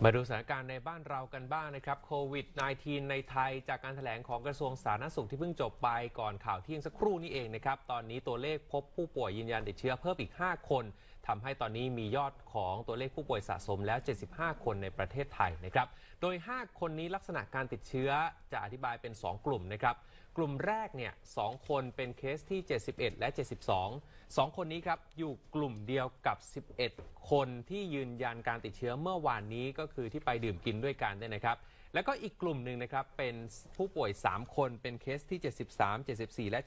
มาดูสถานการณ์ในบ้านเรากันบ้างนะครับโควิด -19 ในไทยจากการแถลงของกระทรวงสาธารณสุขที่เพิ่งจบไปก่อนข่าวเที่ยงสักครู่นี้เองนะครับตอนนี้ตัวเลขพบผู้ป่วยยืนยันติดเชื้อเพิ่มอีก5คนทำให้ตอนนี้มียอดของตัวเลขผู้ป่วยสะสมแล้ว75คนในประเทศไทยนะครับโดย5คนนี้ลักษณะการติดเชื้อจะอธิบายเป็น2กลุ่มนะครับกลุ่มแรกเนี่ย2คนเป็นเคสที่71และ72 2คนนี้ครับอยู่กลุ่มเดียวกับ11คนที่ยืนยันการติดเชื้อเมื่อวานนี้ก็คือที่ไปดื่มกินด้วยกันเนี่ยนะครับแล้วก็อีกกลุ่มหนึ่งนะครับเป็นผู้ป่วย3คนเป็นเคสที่73 74และ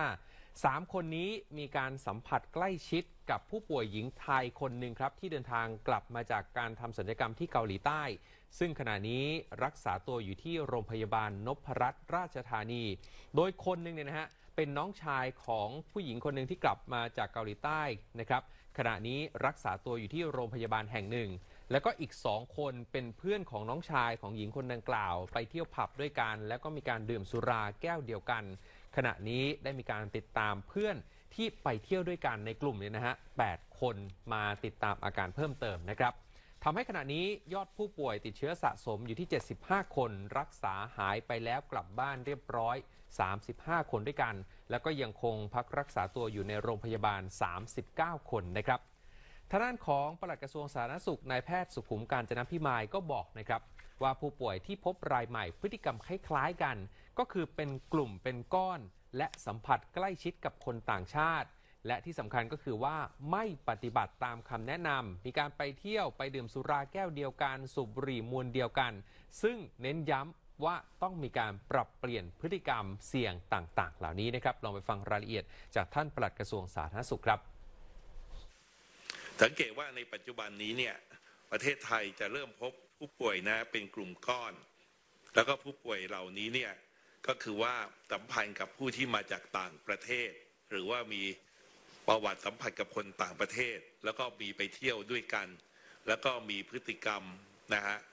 75 3คนนี้มีการสัมผัสใกล้ชิดกับผู้ป่วยหญิงไทยคนหนึ่งครับที่เดินทางกลับมาจากการทำศัลยกรรมที่เกาหลีใต้ซึ่งขณะนี้รักษาตัวอยู่ที่โรงพยาบาลนพรัตน์ราชธานีโดยคนหนึ่งเนี่ยนะฮะเป็นน้องชายของผู้หญิงคนหนึ่งที่กลับมาจากเกาหลีใต้นะครับขณะนี้รักษาตัวอยู่ที่โรงพยาบาลแห่งหนึ่งแล้วก็อีก2คนเป็นเพื่อนของน้องชายของหญิงคนดังกล่าวไปเที่ยวผับด้วยกันแล้วก็มีการดื่มสุราแก้วเดียวกันขณะนี้ได้มีการติดตามเพื่อนที่ไปเที่ยวด้วยกันในกลุ่มนี้นะฮะ8คนมาติดตามอาการเพิ่มเติมนะครับทำให้ขณะนี้ยอดผู้ป่วยติดเชื้อสะสมอยู่ที่75คนรักษาหายไปแล้วกลับบ้านเรียบร้อย35คนด้วยกันแล้วก็ยังคงพักรักษาตัวอยู่ในโรงพยาบาล39คนนะครับทางด้านของปลัดกระทรวงสาธารณสุขนายแพทย์สุขุมกาญจนพิมายก็บอกนะครับว่าผู้ป่วยที่พบรายใหม่พฤติกรรมคล้ายๆกันก็คือเป็นกลุ่มเป็นก้อนและสัมผัสใกล้ชิดกับคนต่างชาติและที่สำคัญก็คือว่าไม่ปฏิบัติตามคำแนะนำมีการไปเที่ยวไปดื่มสุราแก้วเดียวกันสูบบุหรี่มวลเดียวกันซึ่งเน้นย้ำว่าต้องมีการปรับเปลี่ยนพฤติกรรมเสี่ยงต่างๆเหล่านี้นะครับลองไปฟังรายละเอียดจากท่านปลัดกระทรวงสาธารณสุขครับสังเกตว่าในปัจจุบันนี้เนี่ยประเทศไทยจะเริ่มพบผู้ป่วยนะเป็นกลุ่มก้อนแล้วก็ผู้ป่วยเหล่านี้เนี่ยก็คือว่าสัมพันธ์กับผู้ที่มาจากต่างประเทศหรือว่ามีประวัติสัมผัสกับคนต่างประเทศแล้วก็มีไปเที่ยวด้วยกันแล้วก็มีพฤติกรรมนะฮะ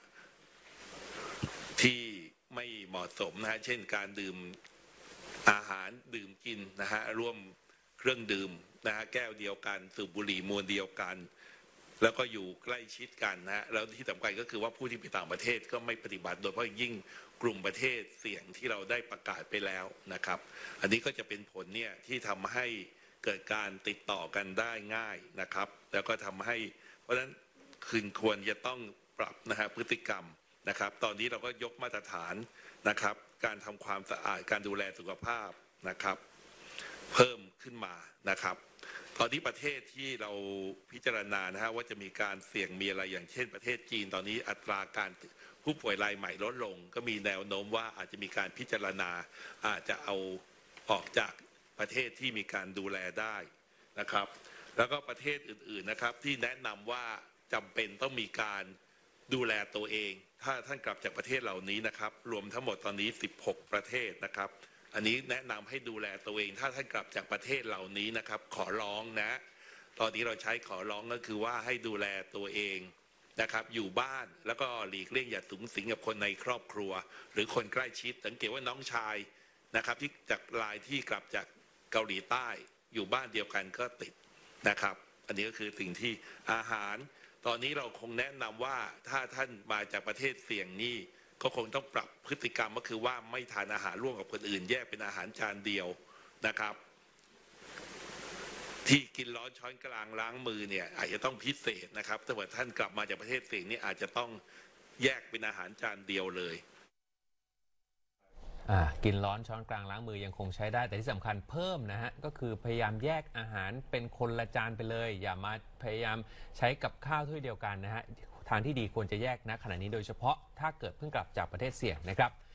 ที่ไม่เหมาะสมนะฮะเช่นการดื่มอาหารดื่มกินนะฮะร่วมเครื่องดื่มนะฮะแก้วเดียวกันสูบบุหรี่มวลเดียวกันแล้วก็อยู่ใกล้ชิดกันนะฮะแล้วที่สำคัญก็คือว่าผู้ที่ไปต่างประเทศก็ไม่ปฏิบัติโดยเฉพาะยิ่งกลุ่มประเทศเสี่ยงที่เราได้ประกาศไปแล้วนะครับอันนี้ก็จะเป็นผลเนี่ยที่ทำให้เกิดการติดต่อกันได้ง่ายนะครับแล้วก็ทำให้เพราะฉะนั้นควรจะต้องปรับนะฮะพฤติกรรมนะครับตอนนี้เราก็ยกมาตรฐานนะครับการทำความสะอาดการดูแลสุขภาพนะครับเพิ่มขึ้นมานะครับตอนนี้ประเทศที่เราพิจารณานะฮะว่าจะมีการเสี่ยงมีอะไรอย่างเช่นประเทศจีนตอนนี้อัตราการผู้ป่วยรายใหม่ลดลงก็มีแนวโน้มว่าอาจจะมีการพิจารณาอาจจะเอาออกจากประเทศที่มีการดูแลได้นะครับแล้วก็ประเทศอื่นๆนะครับที่แนะนำว่าจำเป็นต้องมีการดูแลตัวเองถ้าท่านกลับจากประเทศเหล่านี้นะครับรวมทั้งหมดตอนนี้16ประเทศนะครับอันนี้แนะนำให้ดูแลตัวเองถ้าท่านกลับจากประเทศเหล่านี้นะครับขอร้องนะตอนนี้เราใช้ขอร้องก็คือว่าให้ดูแลตัวเองนะครับอยู่บ้านแล้วก็หลีกเลี่ยงอย่าสุงสิงกับคนในครอบครัวหรือคนใกล้ชิดสังเกตว่าน้องชายนะครับที่จากรายที่กลับจากเกาหลีใต้อยู่บ้านเดียวกันก็ติดนะครับอันนี้ก็คือสิ่งที่อาหารตอนนี้เราคงแนะนำว่าถ้าท่านมาจากประเทศเสี่ยงนี้ก็คงต้องปรับพฤติกรรมก็คือว่าไม่ทานอาหารร่วมกับคนอื่นแยกเป็นอาหารจานเดียวนะครับที่กินร้อนช้อนกลางล้างมือเนี่ยอาจจะต้องพิเศษนะครับถ้าเกิดท่านกลับมาจากประเทศเสี่ยงนี้อาจจะต้องแยกเป็นอาหารจานเดียวเลยกินร้อนช้อนกลางล้างมือยังคงใช้ได้แต่ที่สำคัญเพิ่มนะฮะก็คือพยายามแยกอาหารเป็นคนละจานไปเลยอย่ามาพยายามใช้กับข้าวถ้วยเดียวกันนะฮะทางที่ดีควรจะแยกนะขณะนี้โดยเฉพาะถ้าเกิดเพิ่งกลับจากประเทศเสี่ยงนะครับ